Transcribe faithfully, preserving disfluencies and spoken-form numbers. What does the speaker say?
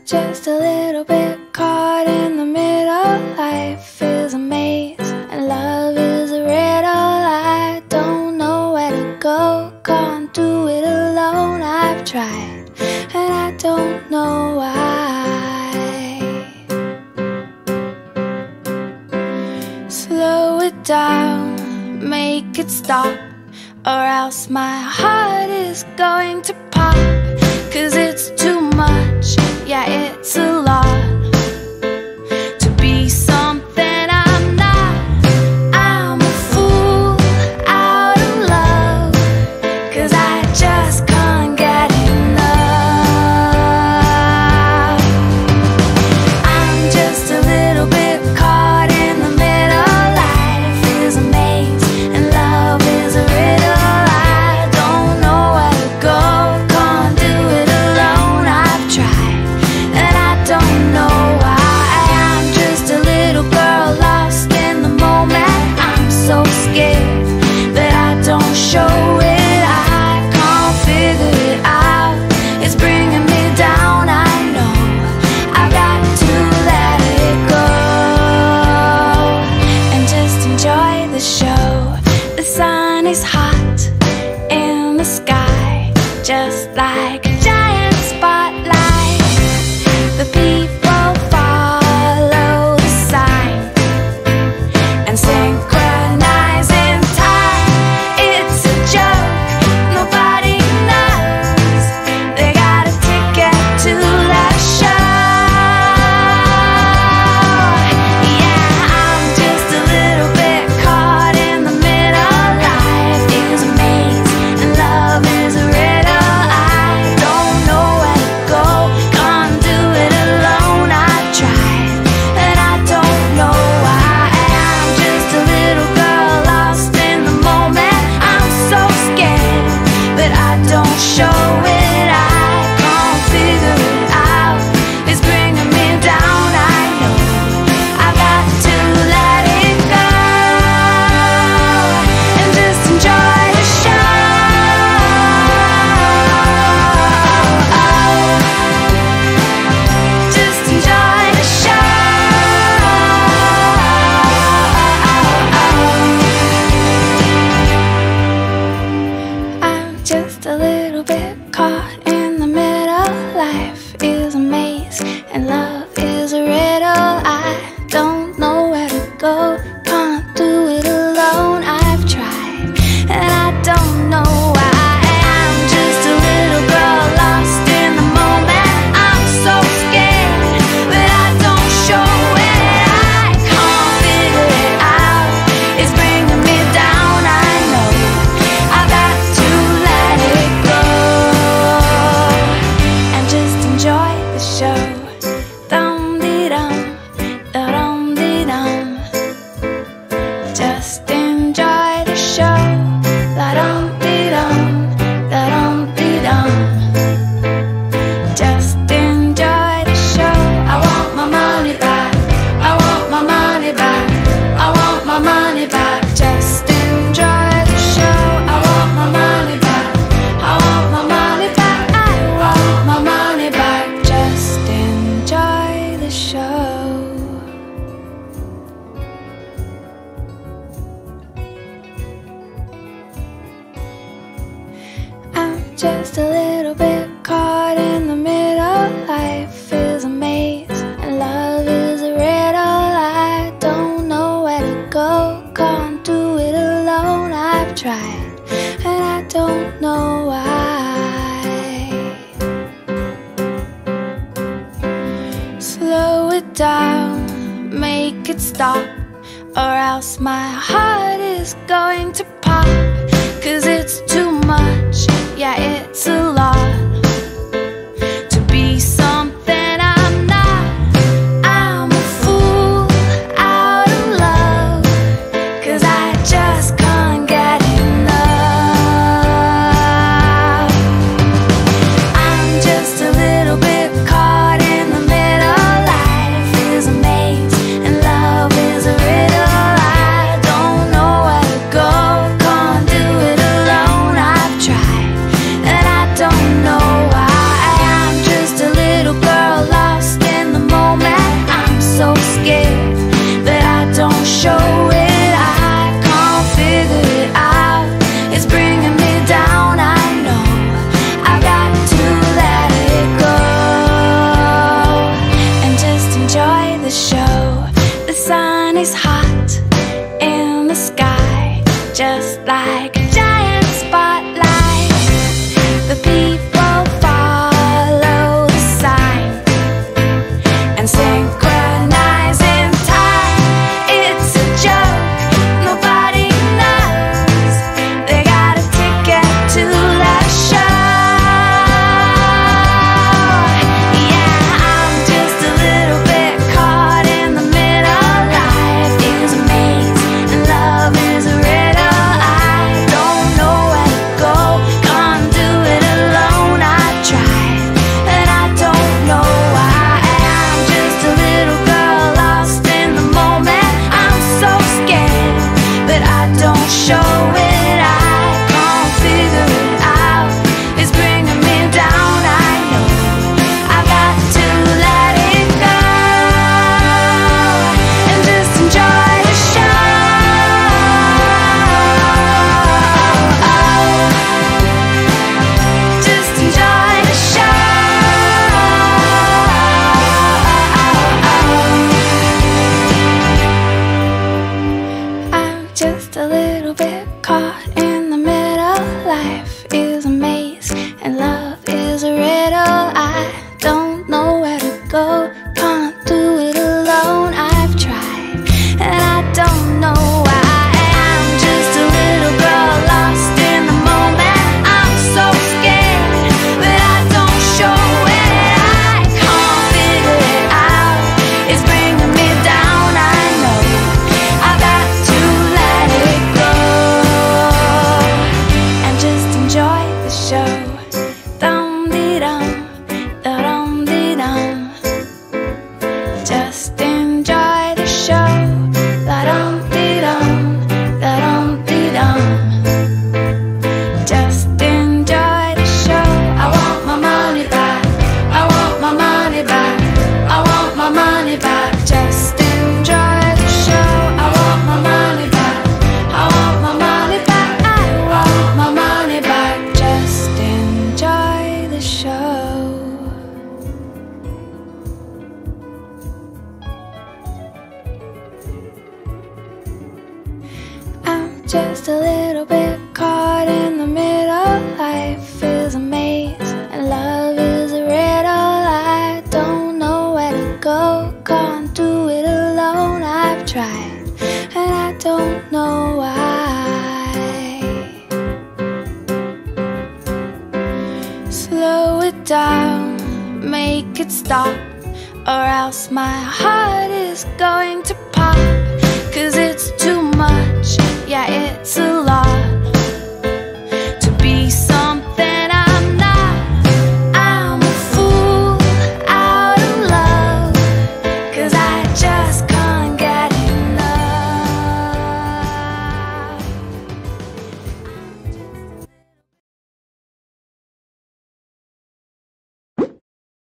just a little bit caught in the middle. Life is a maze and love is a riddle. I don't know where to go, can't do it alone. I've tried and I don't know why. Slow it down, make it stop, or else my heart is going to pop. Cause it's too much, yeah, it's a lot to be something I'm not. I'm a fool out of love, cause I just can't get enough. I'm just a little bit caught in the middle. Life is a maze and love is a riddle. I don't know where to go, can't do it alone. I've tried and I don't know why. I'm just a little girl lost in the moment. I'm so scared that I don't show it. I can't figure it out, it's bringing me down. I know I've got to let it go and just enjoy the show. The sun is hot in the sky, just like a giant spotlight. The people follow the sign and synchronize in time. It's a joke, nobody knows they got a ticket to that show. Yeah, I'm just a little bit caught in the middle. Life is a maze and love is a riddle. I don't know where to go, can't do it alone. I've tried and I don't know why. I'm just a little girl lost in the moment. I'm so scared, but I don't show it. I can't figure it out, it's bringing me down. I know I've got to let it go and just enjoy the show. Just enjoy the show. I'm just a little bit caught in the middle. Life is a maze and love is a riddle. I don't know where to go, can't do it alone. I've tried and I don't know why. I'm just a little girl lost in the moment. I'm so scared, but I don't show it. I can't figure it out, it's bringing me down. I know I've got to let it go and just enjoy the show. Dum dee dum, da dum dee dum. Just enjoy the show. Da dum dee dum, da dum dee dum. Just enjoy the show. I want my money back, I want my money back, I want my money back. Just enjoy the show. I want my money back, I want my money back, I want my money back. Just enjoy the show. I'm just a little bit caught in the middle. Life is a maze and love is a riddle. I don't know where to go, can't do it alone. I've tried and I don't know why. Slow it down, make it stop, or else my heart is going to pop. Cause it's too much, yeah, it's a lot to be something I'm not. I'm a fool out of love, cause I just can't get enough. I'm just a little bit caught in the middle. Life is a maze and love is a riddle. I don't know where to go, can't do it alone. I've tried and I don't just a little bit caught in the middle. Life is a maze and love is a riddle. I don't know where to go, can't do it alone. I've tried and I don't know why. Slow it down, make it stop, or else my heart is going to pop. Cause it's too much, yeah, it's a lot to be something I'm not. I'm a fool out of love, cause I just